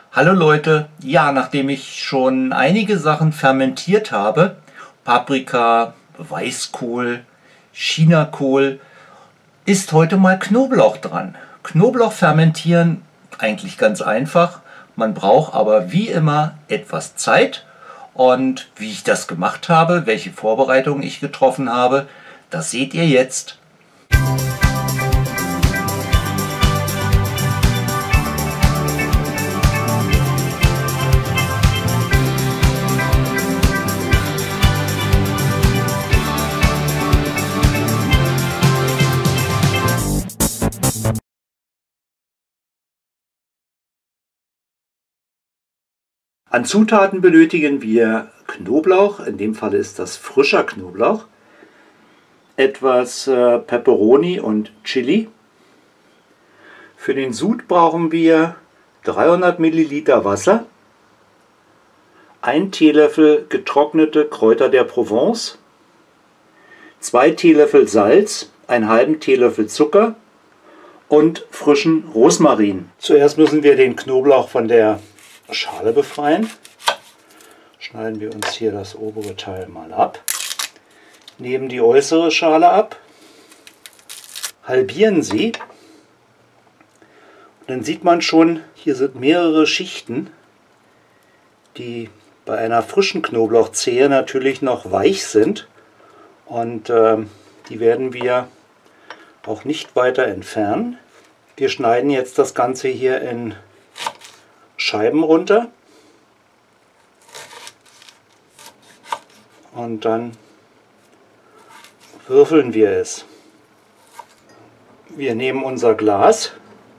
Hallo Leute, ja, nachdem ich schon einige Sachen fermentiert habe, Paprika, Weißkohl, Chinakohl, ist heute mal Knoblauch dran. Knoblauch fermentieren, eigentlich ganz einfach, man braucht aber wie immer etwas Zeit und wie ich das gemacht habe, welche Vorbereitungen ich getroffen habe, das seht ihr jetzt. An Zutaten benötigen wir Knoblauch, in dem Fall ist das frischer Knoblauch, etwas Peperoni und Chili. Für den Sud brauchen wir 300 Milliliter Wasser, 1 Teelöffel getrocknete Kräuter der Provence, 2 Teelöffel Salz, einen halben Teelöffel Zucker und frischen Rosmarin. Zuerst müssen wir den Knoblauch von der Schale befreien. Schneiden wir uns hier das obere Teil mal ab. Nehmen die äußere Schale ab, halbieren sie. Und dann sieht man schon, hier sind mehrere Schichten, die bei einer frischen Knoblauchzehe natürlich noch weich sind. Und die werden wir auch nicht weiter entfernen. Wir schneiden jetzt das Ganze hier in Scheiben runter und dann würfeln wir es. Wir nehmen unser Glas,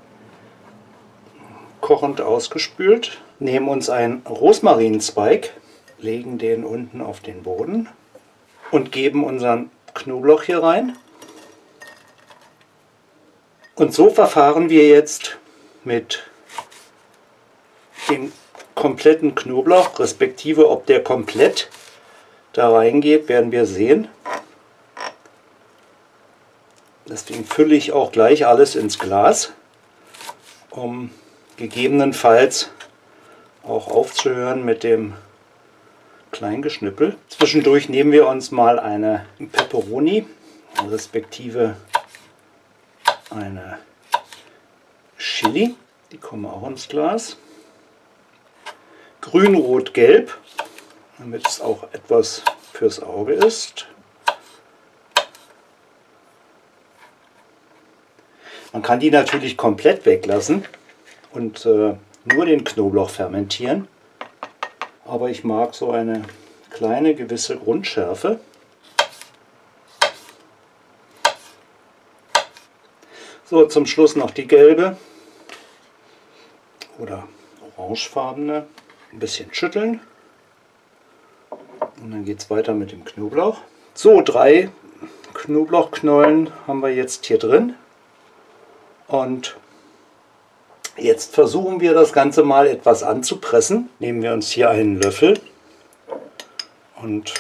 kochend ausgespült, nehmen uns einen Rosmarinzweig, legen den unten auf den Boden und geben unseren Knoblauch hier rein. Und so verfahren wir jetzt mit den kompletten Knoblauch, respektive ob der komplett da reingeht, werden wir sehen. Deswegen fülle ich auch gleich alles ins Glas, um gegebenenfalls auch aufzuhören mit dem Kleingeschnippel. Zwischendurch nehmen wir uns mal eine Peperoni, respektive eine Chili, die kommen auch ins Glas. Grün, Rot, Gelb, damit es auch etwas fürs Auge ist. Man kann die natürlich komplett weglassen und nur den Knoblauch fermentieren. Aber ich mag so eine kleine gewisse Grundschärfe. So, zum Schluss noch die gelbe oder orangefarbene. Ein bisschen schütteln und dann geht es weiter mit dem Knoblauch. So, 3 Knoblauchknollen haben wir jetzt hier drin und jetzt versuchen wir das Ganze mal etwas anzupressen. Nehmen wir uns hier einen Löffel und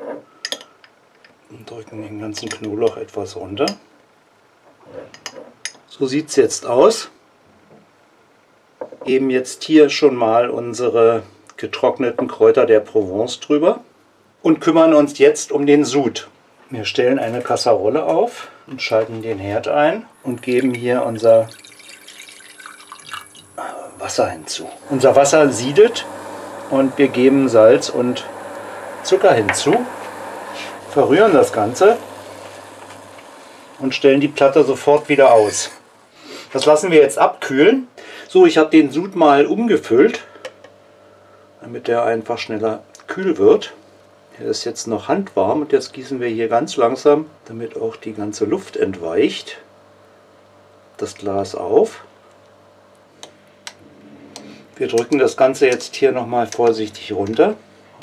drücken den ganzen Knoblauch etwas runter. So sieht es jetzt aus. Geben jetzt hier schon mal unsere getrockneten Kräuter der Provence drüber und kümmern uns jetzt um den Sud. Wir stellen eine Kasserolle auf und schalten den Herd ein und geben hier unser Wasser hinzu. Unser Wasser siedelt und wir geben Salz und Zucker hinzu, verrühren das Ganze und stellen die Platte sofort wieder aus. Das lassen wir jetzt abkühlen. So, ich habe den Sud mal umgefüllt, damit der einfach schneller kühl wird. Er ist jetzt noch handwarm und jetzt gießen wir hier ganz langsam, damit auch die ganze Luft entweicht, das Glas auf. Wir drücken das Ganze jetzt hier nochmal vorsichtig runter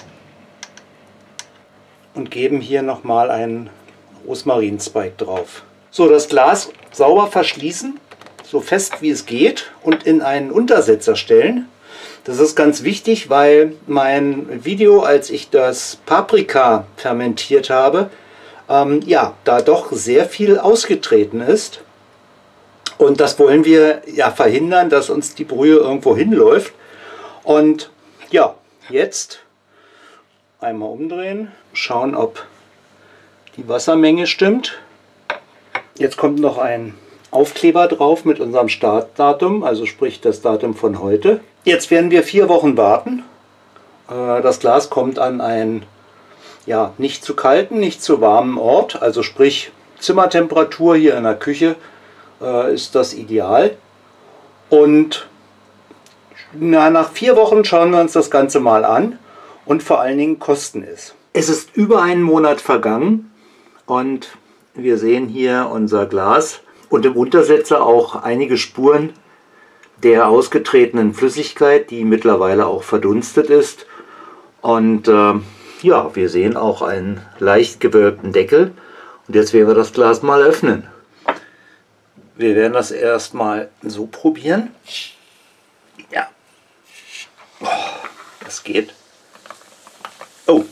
und geben hier nochmal einen Rosmarinzweig drauf. So, das Glas sauber verschließen, so fest wie es geht und in einen Untersetzer stellen. Das ist ganz wichtig, weil mein Video, als ich das Paprika fermentiert habe, ja, da doch sehr viel ausgetreten ist. Und das wollen wir ja verhindern, dass uns die Brühe irgendwo hinläuft. Und ja, jetzt einmal umdrehen, schauen, ob die Wassermenge stimmt. Jetzt kommt noch ein Aufkleber drauf mit unserem Startdatum, also sprich das Datum von heute. Jetzt werden wir 4 Wochen warten. Das Glas kommt an einen nicht zu kalten, nicht zu warmen Ort, also sprich Zimmertemperatur hier in der Küche ist das ideal. Und nach 4 Wochen schauen wir uns das Ganze mal an und vor allen Dingen kosten es. Es ist über einen Monat vergangen und wir sehen hier unser Glas und im Untersetzer auch einige Spuren der ausgetretenen Flüssigkeit, die mittlerweile auch verdunstet ist. Und ja, wir sehen auch einen leicht gewölbten Deckel. Und jetzt werden wir das Glas mal öffnen. Wir werden das erstmal so probieren. Ja. Oh, das geht. Oh.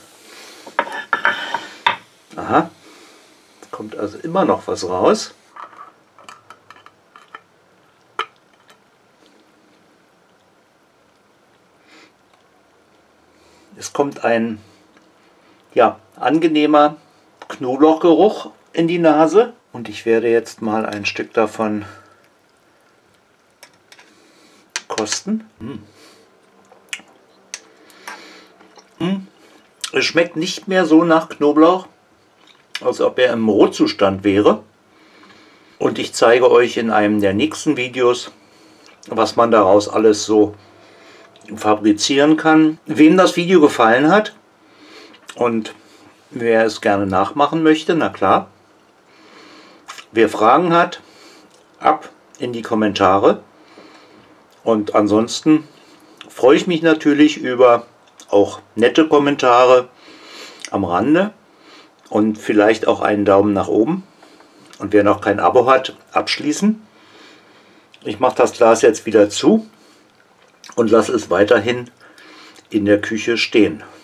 Aha. Es kommt also immer noch was raus. Es kommt ein angenehmer Knoblauchgeruch in die Nase und ich werde jetzt mal ein Stück davon kosten. Es schmeckt nicht mehr so nach Knoblauch, als ob er im Rohzustand wäre. Und ich zeige euch in einem der nächsten Videos, was man daraus alles so fabrizieren kann. Wem das Video gefallen hat und wer es gerne nachmachen möchte, na klar. Wer Fragen hat, ab in die Kommentare. Und ansonsten freue ich mich natürlich über auch nette Kommentare am Rande und vielleicht auch einen Daumen nach oben. Und wer noch kein Abo hat, abschließen. Ich mache das Glas jetzt wieder zu und lasse es weiterhin in der Küche stehen.